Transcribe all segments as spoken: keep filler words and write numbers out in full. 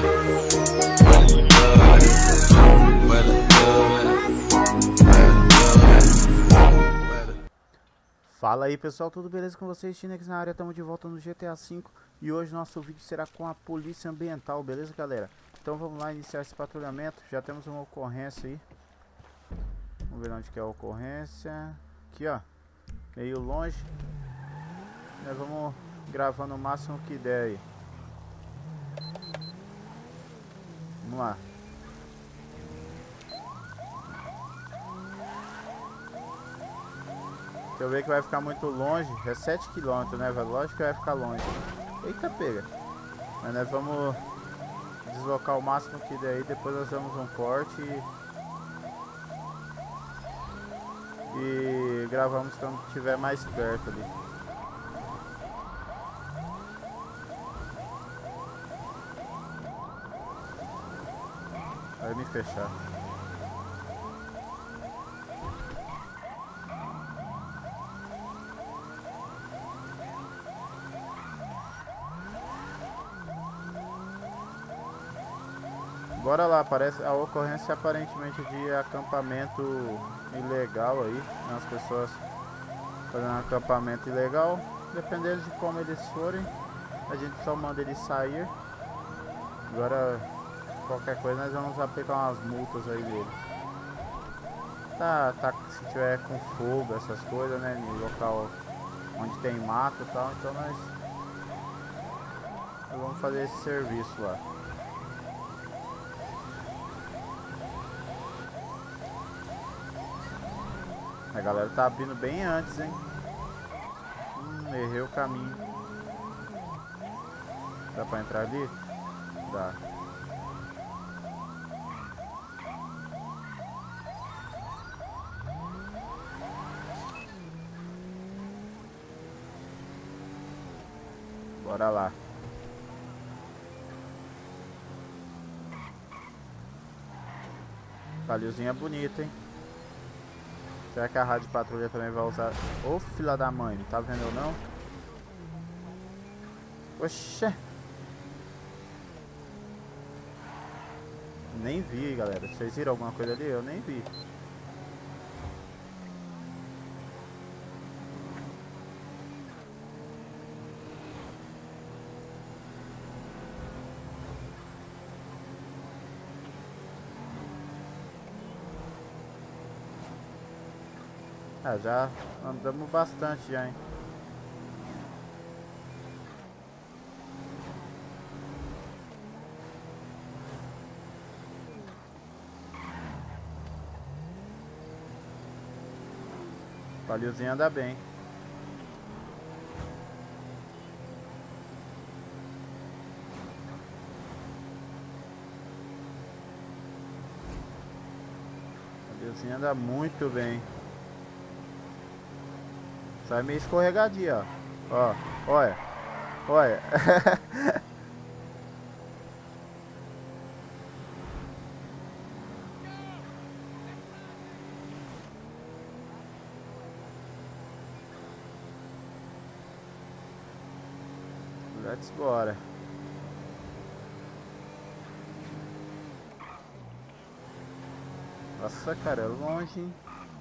Fala aí pessoal, tudo beleza com vocês? Tinex na área, estamos de volta no G T A cinco e hoje nosso vídeo será com a polícia ambiental, beleza galera? Então vamos lá iniciar esse patrulhamento, já temos uma ocorrência aí. Vamos ver onde que é a ocorrência. Aqui ó, meio longe. Nós vamos gravando o máximo que der aí. Vamos lá. Se eu ver que vai ficar muito longe, é sete quilômetros, né, velho? Lógico que vai ficar longe. Eita, pega. Mas nós vamos deslocar o máximo que der aí, depois nós damos um corte e, e gravamos quando estiver mais perto ali. Vai me fechar. Bora lá, parece a ocorrência aparentemente de acampamento ilegal aí, né? As pessoas fazendo acampamento ilegal, dependendo de como eles forem, a gente só manda eles sair. Agora, qualquer coisa nós vamos aplicar umas multas aí deles. Tá, tá, se tiver com fogo, essas coisas, né, no local onde tem mato e tal, então nós, nós vamos fazer esse serviço lá. A galera tá abrindo bem antes, hein? Hum, errei o caminho. Dá pra entrar ali? Dá. Bora lá. Paliozinha bonita, hein? Será que a rádio patrulha também vai usar? Ô fila da mãe, não tá vendo ou não? Oxê! Nem vi, galera. Vocês viram alguma coisa ali? Eu nem vi. Ah, já andamos bastante já, hein? O paliozinho anda bem. O paliozinho anda muito bem. Sai meio escorregadia, ó. Ó, olha. Olha. Let's bora. Nossa, cara, é longe, hein?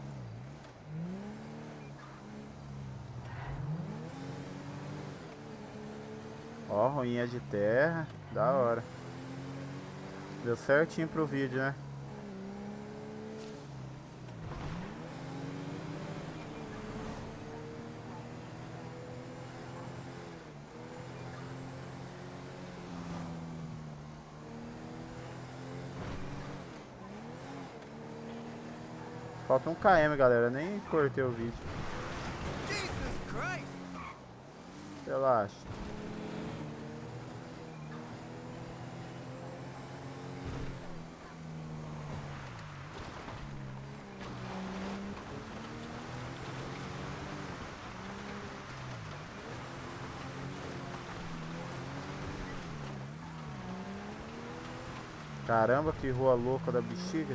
Ó, ruinha de terra, da hora. Deu certinho pro vídeo, né? Falta um km, galera, nem cortei o vídeo. Relaxa. Caramba, que rua louca da bexiga.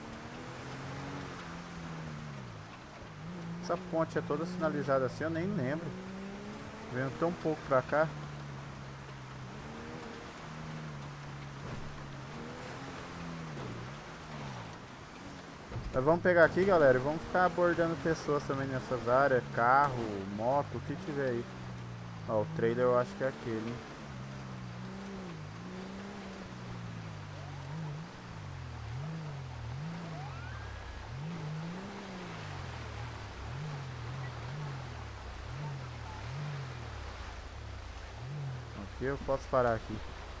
Essa ponte é toda sinalizada assim, eu nem lembro. Venho tão pouco pra cá. Mas vamos pegar aqui, galera, e vamos ficar abordando pessoas também nessas áreas. Carro, moto, o que tiver aí. Ó, o trailer eu acho que é aquele, hein? Aqui eu posso parar aqui.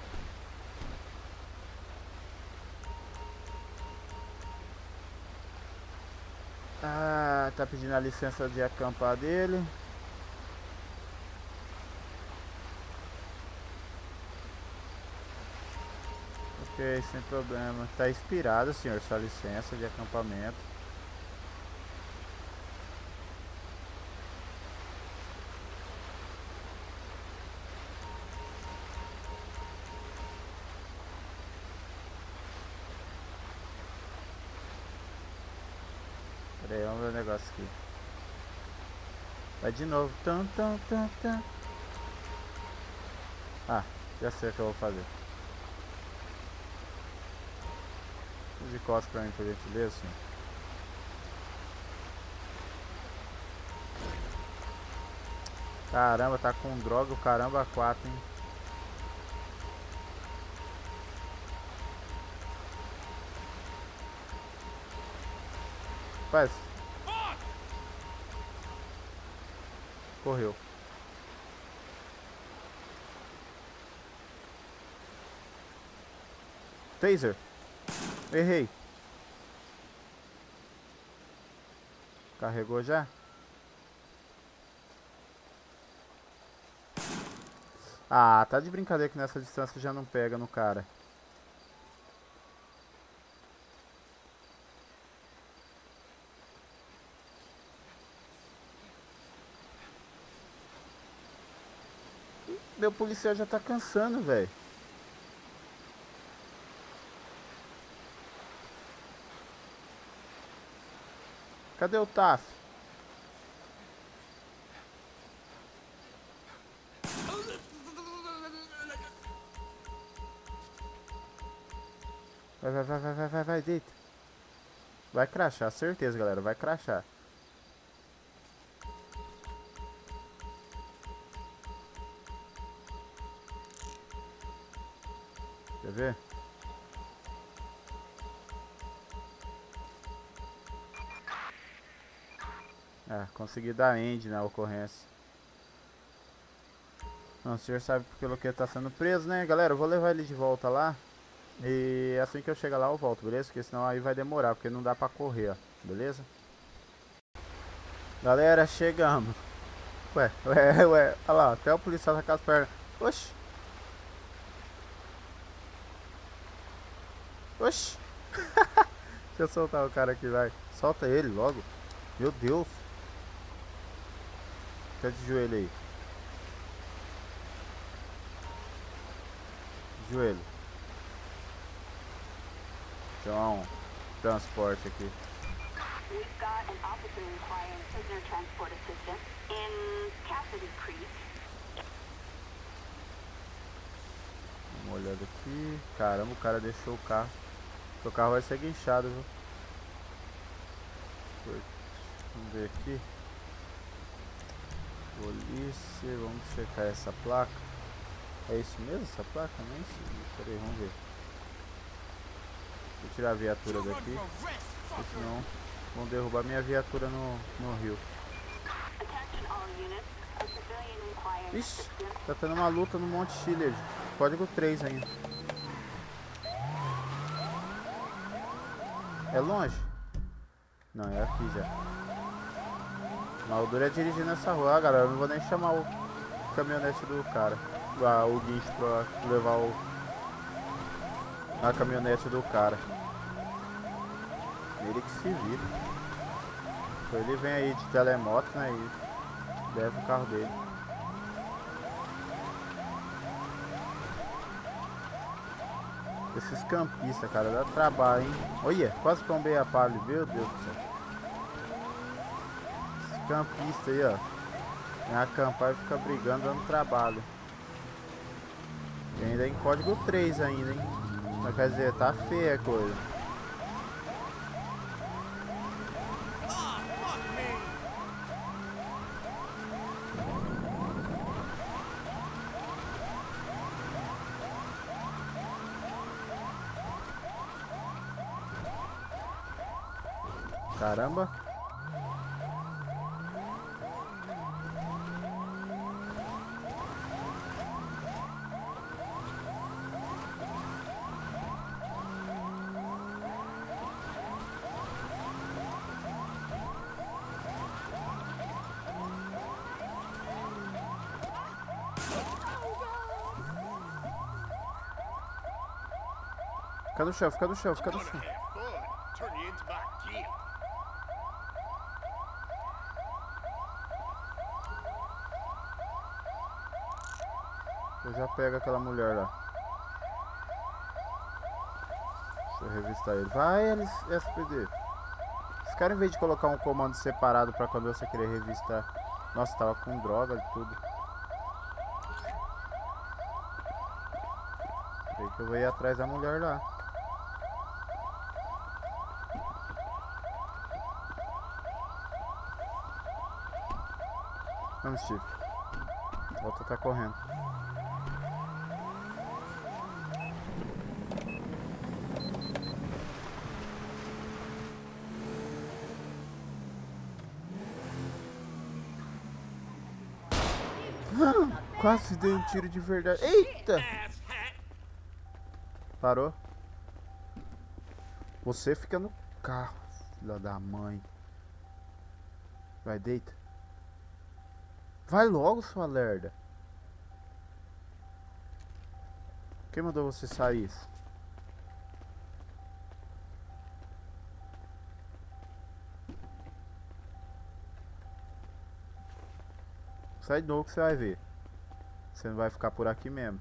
Ah, tá pedindo a licença de acampar dele. Ok, sem problema. Tá expirado, senhor, sua licença de acampamento. Pera aí, vamos ver o negócio aqui. Vai de novo. Tum, tum, tum, tum. Ah, já sei o que eu vou fazer. Use costas pra mim, por gentileza, senhor. Caramba, tá com droga o caramba quatro, hein? Rapaz. Correu. Taser. Errei. Carregou já? Ah, tá de brincadeira que nessa distância já não pega no cara. Meu policial já tá cansando, velho. Cadê o T A F? Vai, vai, vai, vai, vai, vai, vai, deita. Vai crachar, certeza, galera, vai crachar. Quer ver? Ah, consegui dar end na ocorrência. Não, o senhor sabe porque ele tá sendo preso, né? Galera, eu vou levar ele de volta lá. E assim que eu chegar lá eu volto, beleza? Porque senão aí vai demorar, porque não dá pra correr, ó. Beleza? Galera, chegamos. Ué, ué, ué. Olha lá, até o policial tá com as pernas. Oxi. Oxi. Deixa eu soltar o cara aqui, vai. Solta ele logo. Meu Deus. Fica de joelho aí. Joelho. Então, transporte aqui. We've got an officer requiring prisoner transport assistance in Cassidy Creek. Dá uma olhada aqui. Caramba, o cara deixou o carro. O carro vai ser guinchado, viu? Vamos ver aqui. Polícia, vamos checar essa placa. É isso mesmo, essa placa? Nem sei. Pera aí, vamos ver. Vou tirar a viatura daqui, porque senão vão derrubar minha viatura no, no rio. Ixi, tá tendo uma luta no Monte Chile. Código três ainda. É longe? Não, é aqui já. Mal dura é dirigir nessa rua, ah, galera. Eu não vou nem chamar o caminhonete do cara. Ah, o guincho pra levar o a caminhonete do cara. Ele que se vira. Então ele vem aí de telemoto, né? E leva o carro dele. Esses campistas, cara, dá trabalho, hein? Olha, quase tombei a palha, meu Deus do céu. Esses campistas aí, ó. Vem acampar e fica brigando, dando trabalho. E ainda em código três ainda, hein? Mas quer dizer, tá feia a coisa. Caramba. Fica no chão, fica no chão, fica no chão. Eu já pego aquela mulher lá. Deixa eu revistar ele. Vai, S P D. Os caras, em vez de colocar um comando separado pra quando você querer revistar. Nossa, tava com droga e tudo. Sei que eu vou ir atrás da mulher lá. Vamos, Steve. A outra tá correndo. Ah, quase dei um tiro de verdade. Eita! Parou? Você fica no carro, filha da mãe. Vai, deita. Vai logo, sua lerda. Quem mandou você sair? Sai de novo que você vai ver. Você não vai ficar por aqui mesmo.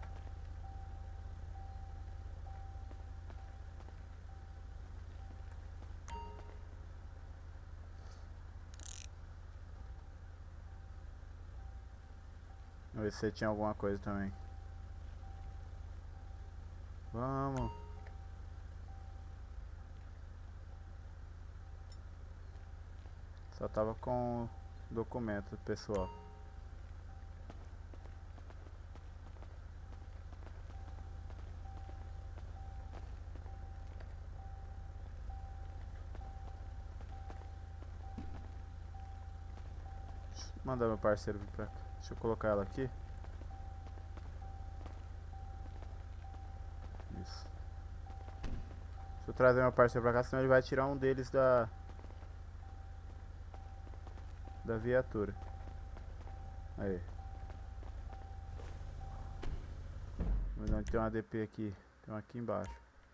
Vamos ver se você tinha alguma coisa também. Vamos. Só tava com documento pessoal. Deixa eu mandar meu parceiro vir pra cá. Deixa eu colocar ela aqui. Isso. Deixa eu trazer meu parceiro pra cá, senão ele vai tirar um deles da da viatura. Aí. Vamos ver onde tem uma A D P aqui. Tem uma aqui embaixo.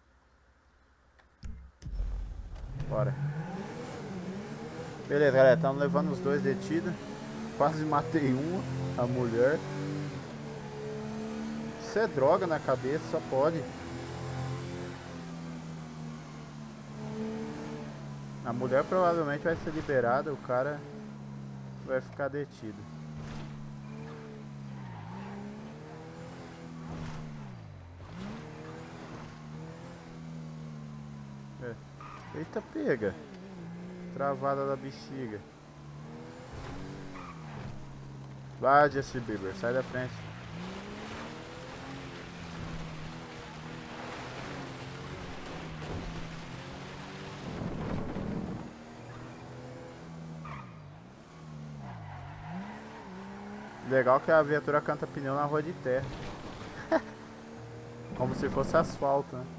Bora. Beleza, galera. Estamos levando os dois detidos. Quase matei uma, a mulher. Isso é droga na cabeça, só pode. A mulher provavelmente vai ser liberada, o cara vai ficar detido. É. Eita, pega. Travada da bexiga. Vai, Justin Bieber, sai da frente. Legal que a viatura canta pneu na rua de terra. Como se fosse asfalto, né?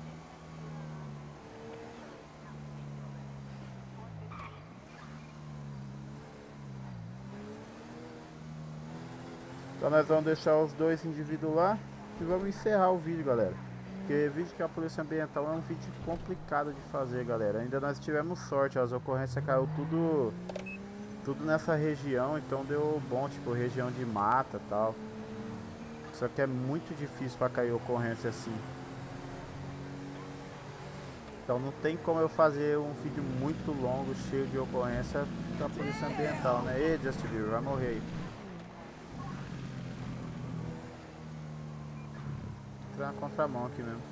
Então nós vamos deixar os dois indivíduos lá e vamos encerrar o vídeo, galera. Porque vídeo que a polícia ambiental é um vídeo complicado de fazer, galera. Ainda nós tivemos sorte, as ocorrências caiu tudo tudo nessa região, então deu bom, tipo região de mata e tal. Só que é muito difícil para cair ocorrência assim. Então não tem como eu fazer um vídeo muito longo, cheio de ocorrência da polícia ambiental, né? Ei, Justin Bieber, vai morrer aí. Na contramão aqui mesmo.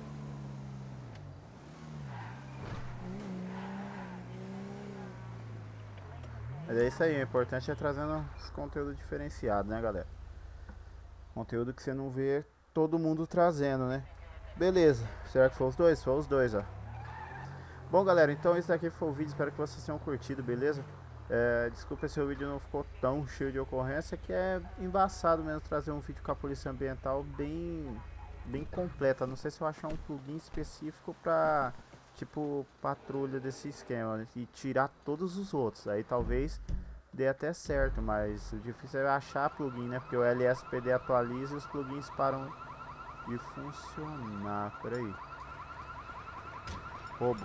Mas é isso aí, o importante é trazendo os conteúdos diferenciados, né, galera? Conteúdo que você não vê todo mundo trazendo, né? Beleza, será que foi os dois? Foi os dois, ó. Bom, galera, então esse daqui foi o vídeo, espero que vocês tenham curtido, beleza? É, desculpa se o vídeo não ficou tão cheio de ocorrência, que é embaçado mesmo trazer um vídeo com a polícia ambiental bem, bem completa. Não sei se eu achar um plugin específico pra, tipo, patrulha desse esquema, né? E tirar todos os outros, aí talvez dê até certo, mas o difícil é achar plugin, né? Porque o L S P D atualiza e os plugins param de funcionar. Por aí. Roubo.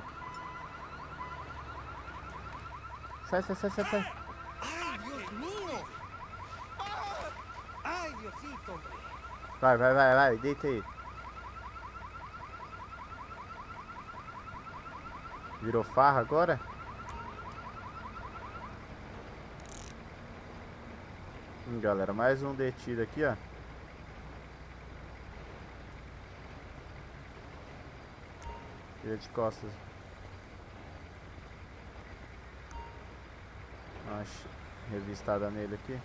Sai, sai, sai, sai, sai. ¡Ay, Dios mío! ¡Ah! ¡Ay, Diosito, hombre! Vai, vai, vai, vai, deita aí. Virou farra agora? Hum, galera, mais um detido aqui, ó. Vira de costas. Dá uma revistada nele aqui.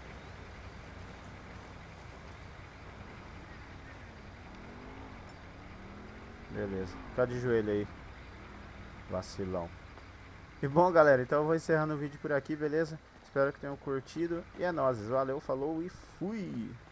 Beleza, fica de joelho aí, vacilão. E bom, galera, então eu vou encerrando o vídeo por aqui, beleza? Espero que tenham curtido. E é nóis, valeu, falou e fui!